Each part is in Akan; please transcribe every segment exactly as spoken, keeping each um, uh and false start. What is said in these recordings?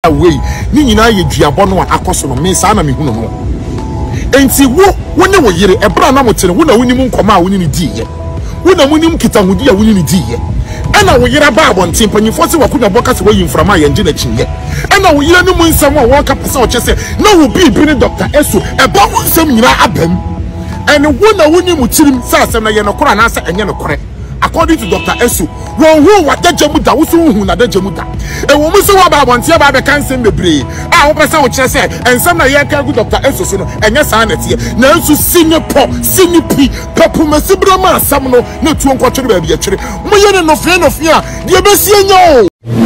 away ni nyina ye duabɔ no a akoso no me saa na me hu no enti wo wo ne wo yere ebra na motere wo na wonim nkoma a woni ni diye wo na monim kitahudi a woni ni diye ana wo yere ba abonte mpanyifo se wakunya boka se wayi mframa ye ngi na chiye ana wo yere ne mu nsam a wo ka pese o chese na wo bi bi ne doctor Eso eba wo nsam nyina abam ene wo na wonim tirim sa asem na ye no kora na sa enye no kore. According to Doctor Eso, one who what the Jamuda, who na the Jamuda. A woman so about one year by the cancer in the brain. I hope I saw what you said, and some of you can go Doctor Eso, and yes, I net here. Now to senior pop, senior P, Papuma Subrama, some no, not to unquarter baby. Moyan no friend of ya, the Messiah.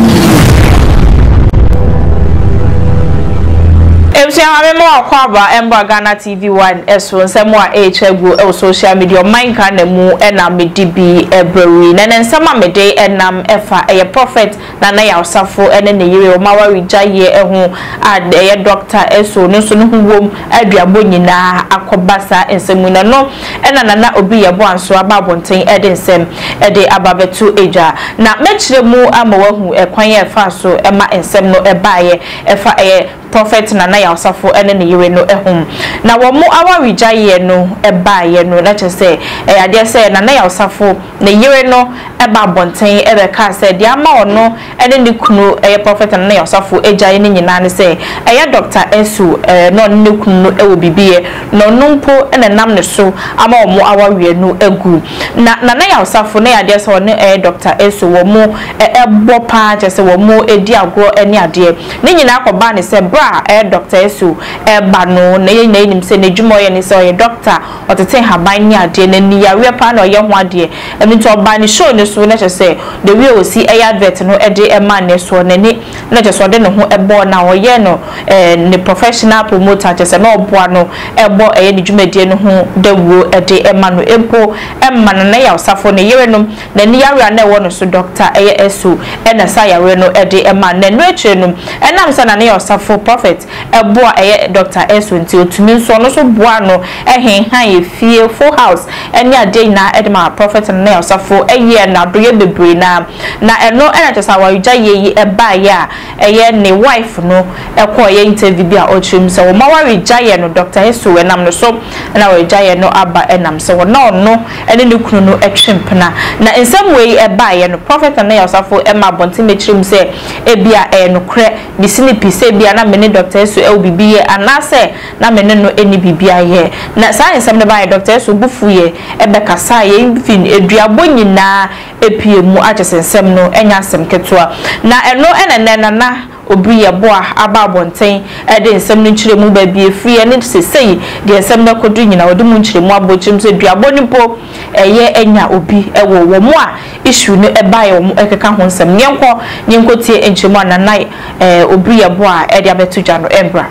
Ame mo kwaba emba Ghana T V one eso nsemo a echegu e social media man kan na mu e na medibi ebrewi na nsema mede enam efa eye prophet Nana Yaw safo ene ne yire o mawari jaye ehu ad eye doctor Eso no so no huwom aduabo nyina akobasa nsemu na no ena nana obi yebo anso ababonten ede nsem ede ababetu eja na mechire mu amawahu ekwan ye fa so ema nsem no ebaye efa eye prophet Nana Yaw safo ene ne yire no ehum na wo mu awari jaye no ebaye no na chese e ade se Nana Yaw safo ne yire no eba bonten ebe ka se dia ma ono ene ne kunu eye prophet Nana Yaw safo ejaye ne nyina ne se eye doctor Eso no ne kunu no ewo bibie no numpo ene nam ne so ama wo mu awari no egu na Nana Yaw safo ne ade se one eye doctor Eso wo mu ebo pa chese wo mu edi agro ene ade ne nyina akoba ne se bra eye doctor Eso eba no ne ye nim se ne dwumo ye ne se oye doctor otete haban ni ade ne ni ya we pa na oye ho ade emi to oba ne show ne so na chese the way o si eye advert no ede e man ne so ne ni na chese ode ne ho ebo na oye no eh ne professional promoter chese na obo no ebo eye ne dwumadie no ho dawo ede e man no empo e man Nana Yaw safo ne yere no na ni yawe na wo no so doctor eye Eso e na sa yawe no ede e man na no eche no enam sa Nana Yaw safo prophet ebo eye doctor Eso nti otumi nso no so boa no ehen han ye fie full house ene ade na edema prophet Nana Yaw safo eye na doye bebre na na eno ena tesa wa yuja ye eba ya eye ne wife no ekọ ye interview bi a ochim se wo mawari jaye no doctor Eso enam no so na wa jaye no aba enam se wo no no ene ne kunu no etwempna na in some way eba ye no prophet Nana Yaw safo ema bonti mechirim se ebia e no kre bi sinipi se ebia na mene doctor Eso e obibi ye anase na mene no eni bibia ye na sa nsem ne ba doctor Eso bufu ye ebe kasa ye fin eduabo nyina epie mu achesensem no enya nsem ketua na eno ene ne na obiri ye boa aba bonten ede nsem no nkyire mu ba bie free ne sesei de nsem na kodu nyina odi mu nkyire mu abochim se duabo nipo eye enya obi ewo wo mu a issue no eba ye wo mu ekeka ho nsem nyenko nyenko tie enkyemu Nana eh obiri ye boa ede abetu jano embra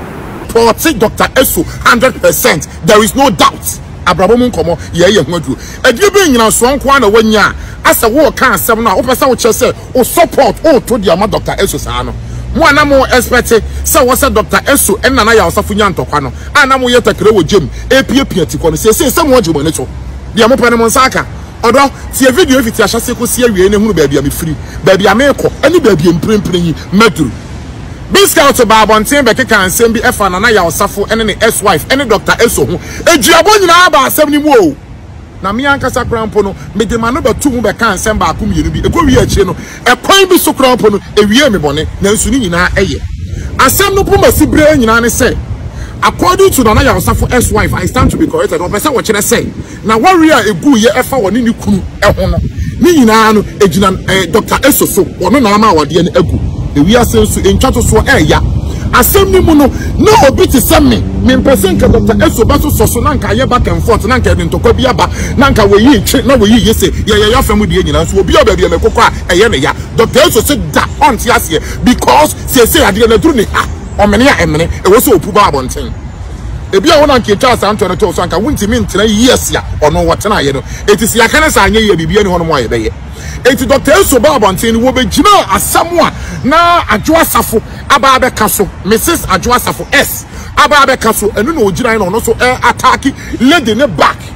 forty Doctor Eso one hundred percent. There is no doubt. Abrabom komo ye ye hwadu. Adie be nyina so nko na wanya asa wo ka asem na wo pesa wo chese o support o to dia ma Doctor Eso sa no. Mo ana mo expect say wo say Doctor Eso en Nana Yaw safo nya ntokwa no. Ana mo ye takere wo gem epie pie ti ko no se se se mo gem ne to. Dia mo pene mo nsaka. Odo tie video fiti ahase ko sie wie ne hunu ba bia me free. Ba bia me ko ani ba bia mprempren yi maduru. Biscout to Babontin Bekeka and Sembi Efa Nana Yaw safo ene ne ex wife ene Doctor Eso ho eduabo nyina aba asem ni mu o na me ankasa krampo no me de ma no batu mu beka ansem ba akum yenu bi ekọ wi achi no ekwan bi so krampo no ewie me bone na nsu ni nyina eye asem no puma sibre nyina ne say according to Nana Yaw safo ex wife I stand to be corrected o pese wo kire say na warrior egu ye efa woni ni kunu eho no ni nyina no ejina Doctor Eso so wono na ama awade ne egu we are saying so in chato so eh ya asem ni mu no no obi ti sem me me person ka Doctor Eso ba so so na nka ye back and forth na nka ntokwa bi aba na nka we yi twe na we yi yese ye ye ya fam de nyina so obi oba bi me kokọ a eye ne ya Doctor Eso se da on ti ase because say say ade na duru ne ha omene ya emene e wo so opu ba abonten ebi a wona nke twa santo no to so nka wunti mi ntena yes ya ono wotena ye no etisi akane sa anye ye bibia ni hono mo aye be ye eti Doctor Eso ba abonten wo be gina asamwa na Adwoa safo aba abeka so Missus Adwoa safo S aba abeka so enu na ogina no no so attack lady ne back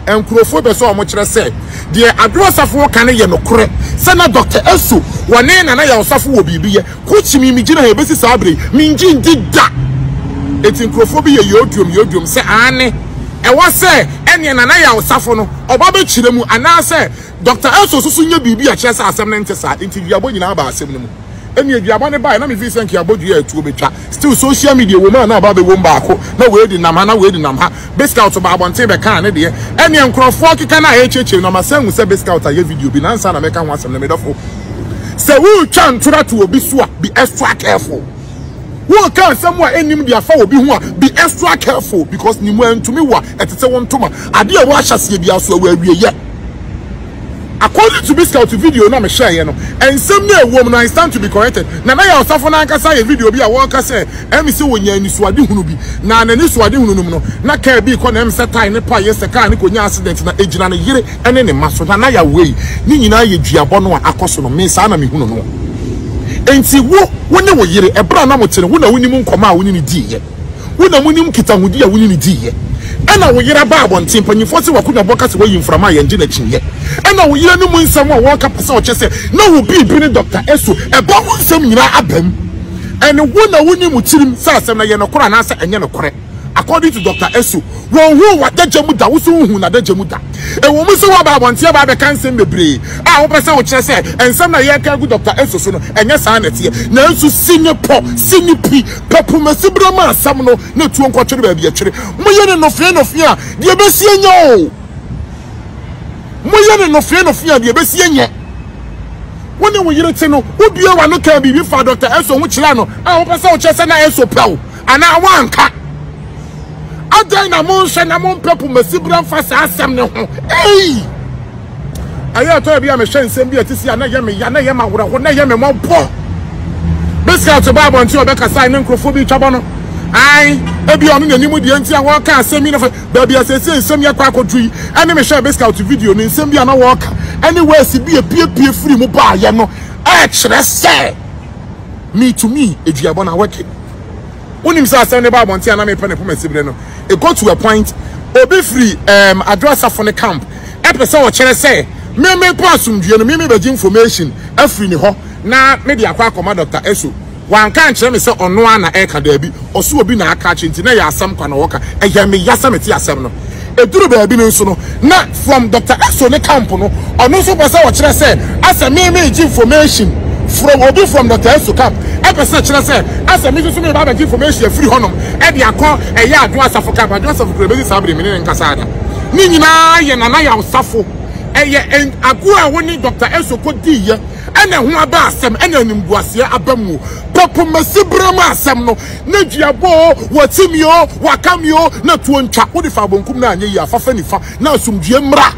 enkrofo be so omo kire say de adrosafo kan ye no kore say na Doctor Eso wone Nana Yaw safo wo bibiye ko chimi mi gina he besi sabre mi ngi ndi da eti enkrofo bi ye yodum yodum say ane e wo say ene Nana Yaw safo no oba be kire mu ana say Doctor Eso susu nya bibi a kire say asem na ntesa enti duabo nyina ba asem no mu eni duabo ne ba na me fi say nkia bodu ya etuo betwa still social media woman na ba be wo mba ko na we di nam ha na we di nam ha Biscout to ba abonte be kan ne de eni enkrofo kika na echeche no ma say hu say Biscout aye video bi na nsa na me ka ho asem na me dofo say we twan tura to obi so a be extra careful. Who can somewhere enim dia fa obi ho a be extra careful because ni mu antumi wa etete won toma ade a wa hyase bia so wa awie ye. According to Biscout video na me share ye no ensem na ewom na I stand to be corrected. Nana Yaw safo na nkasa ye video bi a wo ka say em se wonya ani suade hunu bi na na ni suade hunu no na ka bi ko na em se tai ne pa ye se ka ne ko nya accident na ejina ne yire ene ne maso Nana Yaw wei ni nyina ye duabo no akoso no me sa na me hunu no enti wo wone wo yire ebra na mo tere wo na wonim nkoma a woni ni diye wo na wonim kitahudi a woni ni diye ena wo yire ba abontin panyifo se wakunya boka se wayi mframa ye ngi na chinye ena wo yire no mu nsam a wo ka pese o chese na wo bi bi ni Doctor Eso e ba wo nsam nyina abam ene wo na wonim tirim se asem na ye no kora na ase enye no kore. According to Doctor Eso, won hu wa dajamu da wo so hu na dajamu da e wo mu so wa ba abontia ba be kansem bebre a wo pese wo kire se ensam na ye ka gu Doctor Eso so no enye sa na tie na nsu sinye po sinye pi papu masibra ma asam no na tuo nkotwere ba bia twere mo ye ne no fie no fie a de be sie nya o mo ye ne no fie no fie a de be sie nya woni wo yire te no obi wa no ka bibi fa Doctor Eso ho kire no a wo pese wo kire se na Eso pew ana wanka Aday na mon hwe na mon pepu masibra mfa sa asem ne ho ei ayo to bia me hwe nsem bia tisi ana ye me ya na ye ma wura ho na ye me mo bo Biscout to ba bonti obeka sai ne nkrofo bi twabo no ai ebi onu na nimu die ntia wo ka asem ni fa ba bia sese nsem ya kwa kodui ene me hwe Biscout video ni nsem bia na wo ka anywhere si bia pie pie free mu ba ye no e kire se me to me eduabo na work unim sa asem ne ba bonti ana me pe ne pomasibre no it got to a point obi free um address for the camp episode wo kire say me me pass umdue no me me be information afri ni ho na me dia kwa akoma Doctor Eso wan kan kire me say ono ana e ka da bi oso obi na aka chi nti na ya asem kwa na wo ka e ya me yasam ti asem no eduru ba bi no nso no na from Doctor Eso ne camp no ono so pese wo kire say asa me me information from obi from Doctor Eso camp episode kire say asa me so me ba be information free honum e dia ko e ya adu asafo camp adu asafo kure be sabre me ne nkasa ada ni nyina ye Nana Yaw safo e ye agu a woni Doctor Eso ko di ye ene ho aba asem ene nimguase abamu popo masibra ma asem no na duabo watimio wakamio na tuo ntwa wo di fa bonkum na anye yi afafa nifa na asumdue mra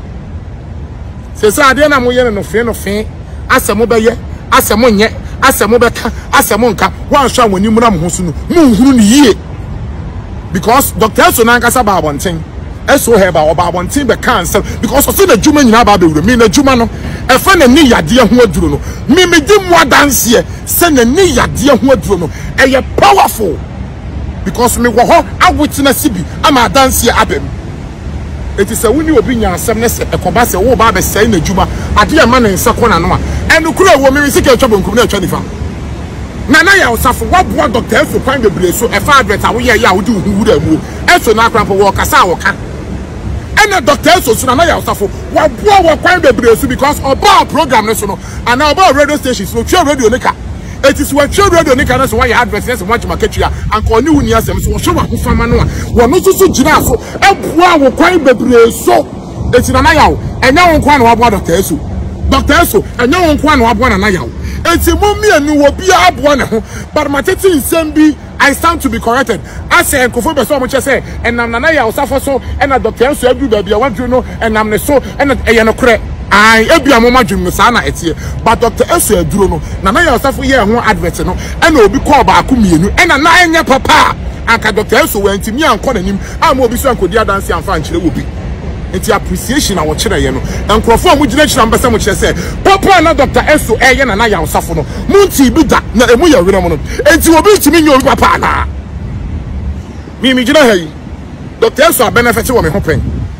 se sa ade na mo ye no fe no fe asem be ye asem nye asem beka asem nka wan hwa woni mu na mo so no mu nhuru ni yie because Doctor Eso na nkasa ba abonten Eso he ba oba abonten be cancel because so na juma nyina ba be wure mi na juma no e fa na ni yade ho aduro no mi me di mo adanse se na ni yade ho aduro no e ye powerful because me wo ho awitness bi ama adanse abem eti se woni obi nya asem ne se ekoba se wo ba be sai na juma ade e ma na nsa kona no a enu kura wo mi sike twa bonkum na atwa nifa Nana Yaw safo wabo Doctor Eso kwan bebre so e fa advert a wo ye ya wo di huwura mu Eso na akrampo wo kasa wo ka ene Doctor Eso so Nana Yaw safo wabo wo kwan bebre so because oba program ne so no ana oba radio station so twa radio ne ka it is what twa radio ne ka na so why advert ne so watch market ya anko ni wuni asem so wo hwe wa hofama no a wo no so so gina so eboa wo kwan bebre so eti Nana Yaw enya wo kwan na wabo Doctor Eso Doctor Eso enya wo kwan na wabo Nana Yaw eti mommy anu wo bia abo na ho but matete nsem bi I stand to be corrected I say enkofo be so mo che say enam Nana Yaw safo so ena Doctor Eso adu ba bia wadru no enam ne so ena eye no kore ai ebia mo madwum no sa na etie but Doctor Eso aduro no Nana Yaw safo ye ho advert no ena obi call ba akumienu ena na enye papa anka Doctor Eso wantimi anko nanim ama obi so ankodi adanse amfa ankyere wo bi enti appreciation a wo kire ye no enkrofo mu gina kira mbasa mu kire se papa na Doctor Eso e ye Nana Yaw safo no munti bi da na emu ya wira mo no enti obi timi nyo obi papa na mi mi gina hayi Doctor Eso a benefit wo me ho pen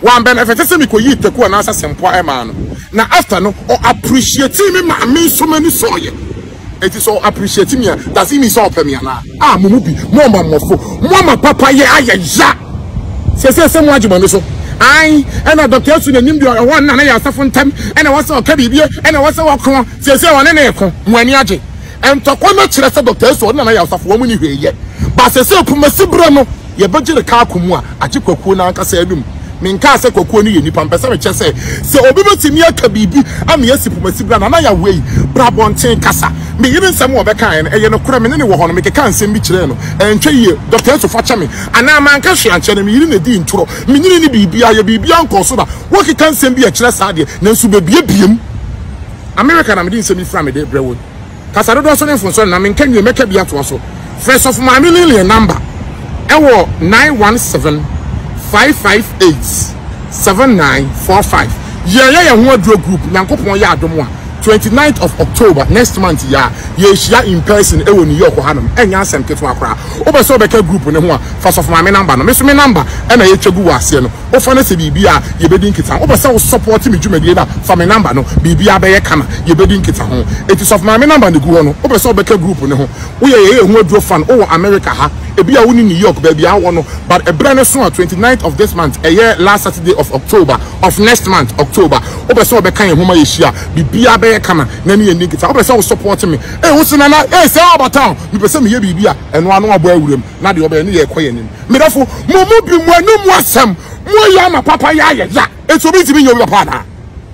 one benefit say me ko yi teku na asa sempo e ma no na after no or appreciate me ma me so many so ye it is so appreciate me does it mean so pay me na ah mo mu bi mo ma mofo mo ma papa ye aya ya se se se mo agimo no so ai ena doctor asu na nim bi o na na ya asafo ntam ena wose o ka bibie ena wose wo ko se se wona na eko mo ani age entokwa no kire se doctor asu na na ya asafo wo mu ni hweye ba se se opumasi bro no ye begire ka akomu a age kwakuo na nkasa adum minka se kwakuo ni ye nipa mpese me kyese se obi betimi aka bibi ame asipumasi bra na na ya wei bra bonten kasa me yiri nsem wo beka en eye no kura me ne wo ho no me keka nsem bi kire no entwe ye doctor asu fa cha me ana man ka hwe anche ne me yiri na di nturo me nyini ni bibi aye bibi anko so da wo keka nsem bi a kire sa de na nsu bebie biem America na me di nsem ifra me de brewo kasa do so ne mfonso na me nka nwe meka bi ato so first of my million number ewo nine one seven five five eight seven nine four five yeah yeah yeah one group nyankopon ya adom a twenty-ninth of October next month ya ye share in person e woni New York hanum enya asem keto akra obeso beka group ne ho a first of my number no me so me number e na ye twegu ase no o fa na se bibia ye bedi nkita obeso wo support me dwumadi na fa me number no bibia be ye kana ye bedi nkita ho it is of my number ne gu ho no obeso beka group ne ho wo ye ye ho aduro fan o America ha ebi a woni New York baby a wo no but e brand so twenty-ninth of this month a year last Saturday of October of next month October obeso beka ye homa ye hia bibia be kama na ni eni kita obese wo support me eh wo sina na eh say abatan me pese me ye bibia eno anu abo awurem na de obe ne ye koyenim me dafo mo mo bi mo anu mo asem mo ya ma papa ya ya ya eto bi timi nya obi papa na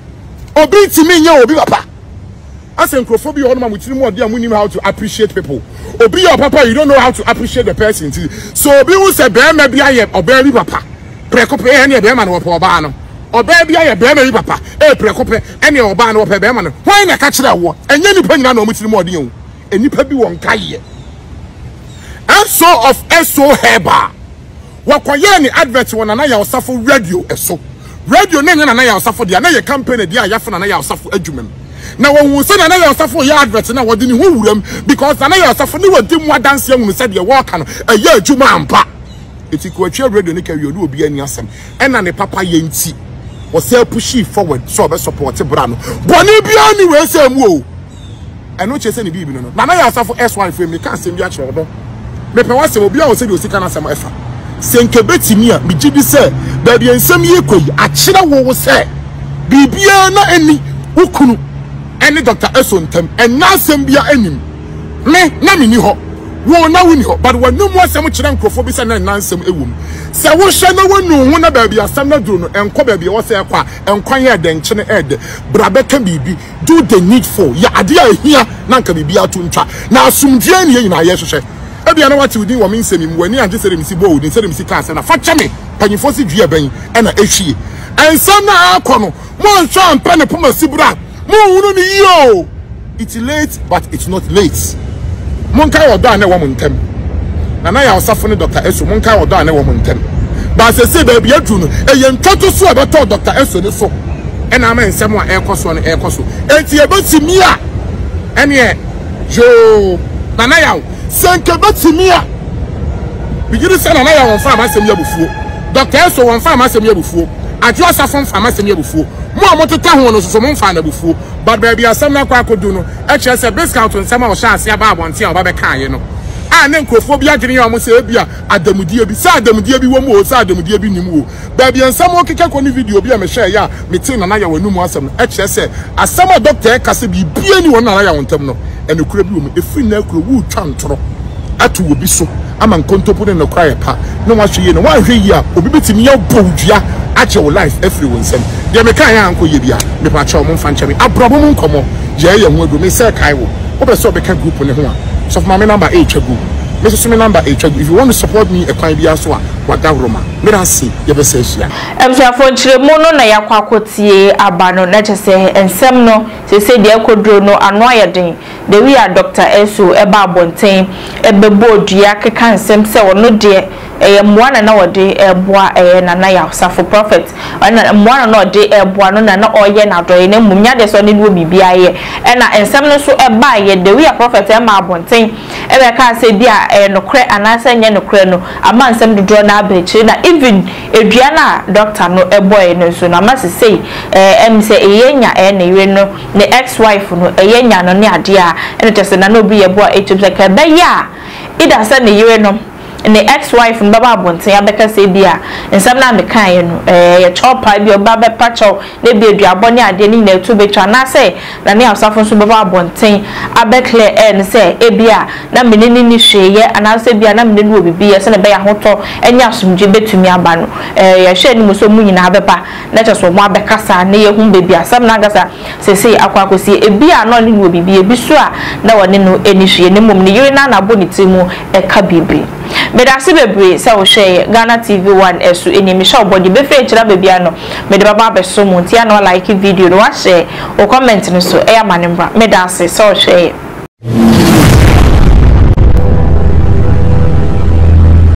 obi timi nya obi papa accentrophobia on ma mutiri mo de amunim how to appreciate people obi your papa you don't know how to appreciate the person so obi who say be ma bia ye oba bi papa prekope e ne be ma no opa oba no oba bia ye be ma bi papa e prekope e ne oba no opa be ma no why na ka kire wo enye nipa nyina na mutiri mo de yen enipa bi won kaye and so of eso heba wakoye ni advert won na ya osafo radio eso radio na nya na ya osafo dia na ye campaign dia ya fa na ya osafo adwumem na won say na ya osafo ya advert na wodi ni ho wuram because na ya osafo ni wodi mu adanse hu say de work no e ya adwuma ampa etiko atwa radio ni ka wi odi obi ani asem e na ne papa ye nti wo say push forward so be support bra no boni bia ni we say mu o eno che say ni bibi no na na ya osafo S Y frame ka asem bi a kire odo me pe wasem obi a wo say de osika na asem efa senke betimi a mi gidi say da bi ensem ye koyi a kire wo wo say bibia na ani ukunu eni Doctor Esontem and na sembia enim me na me ni ho wo na wo ni ho but when no mo asem kire nkrofo bi se na nansem ewum se wo hwe na wonu ho na ba bia asem na duro no enko ba bia wo se kwa enkwan ye de nkyene ed brabeka bibi do the needful ya ade a hia na nka bibi atuntwa na asumdie ne nyina ye hwehwe e bia na wati udin wo me nsemi mu ani age sere mi si bo udin sere mi si ka se na fa kye me panyifo si dua ban e na ehwie ensam na akono mo ntwa ampa ne poma sibra mo wunu ni yo it's late but it's not late monka odo ane wo montem na na ya osafo ni Doctor Eso monka odo ane wo montem ba se se ba bia du no e ye ntoto so e beto Doctor Eso ni so e na ma nsem a ekoso no ekoso enti e betimi a ene e jo na na ya senke betimi a bigiri se na na ya won fa ma sem ya bufuo Doctor Eso won fa ma sem ya bufuo ajo asafo fa ma sem ya bufuo mo amoteta ho no so mo fa na bufuo but baby asem na kwa akodu no e kire se discount nsem a o sha ase aba abonte a o ba be kan ye no a ne nkrofo bi agene ya mo se e bia adamudie bi sa adamudie bi wo mo o sa adamudie bi nim wo baby nsem o keka ko ni video bi a me share ya me tin na na ya wanu mu asem e kire se asem a doctor e kase bi bia ni won na ya wontam no ene kura bi wo me efri na kura wu twa ntoro atu obi so ama nkontopo ne no kra ye pa no wa hwe ye no wa hwe yi a obi betimi ya bowdua ache wo life every one sem de me kan ya anko ye bia me pa cha mo mfa nche me abrobo mo nkomo je ye hu adu me se kai wo obeso be ka group ne ho a so for my number eight chagu me so me number eight chagu if you want to support me e kwan bia so a wada roma me dan see ye be se hia emfiafo nchire mu no na yakwa akotie aba no na chese ensem no se se de akodro no ano ayeden de wi a Doctor Eso e ba abonten e bebo odua keka ensem se wono de eh mwana na wode eboa eh Nana Yaw safo prophet ana mwana na wode eboa no na na oye na do ne mumnya de so ne no bibia ye na ensem no so eba ye de we prophet e ma abonten e be ka se bia eh nokre anasa nye nokre no ama ensem dodo na abechi na even edua na doctor no eboy no so na ma se sei eh em se eyenya e na yire no ne ex wife no eyenya no ne ade a ene tese na no bi ye boa etu se ka be ya ida se ne yire no ne ex wife no baba abonten abeka se bia ensem na me kan ye no eh ye chopa bi oba be pacho ne bi aduabo ne ade ni na etu be twa na se na ne asafo so baba abonten abekle en se ebia na me ni ni hweye ana se bia na me ni obibi ye se ne be ya hoto enya asumje betumi aba no eh ye hwe ni muso mu nyina abeba na che so mo abekasa ne ye hu bebi asam na gasa se se akwa akosi ebia no ni obibi ebi so a na wone no eni hweye ne mom ne yire na na bo ni timu e ka bibi Medasi bebre se wo share Ghana T V one esu eni mi sha body be fe kira bebia no me de baba be so mu ntia no like video no wa share o comment no so e ya manembra medasi se wo share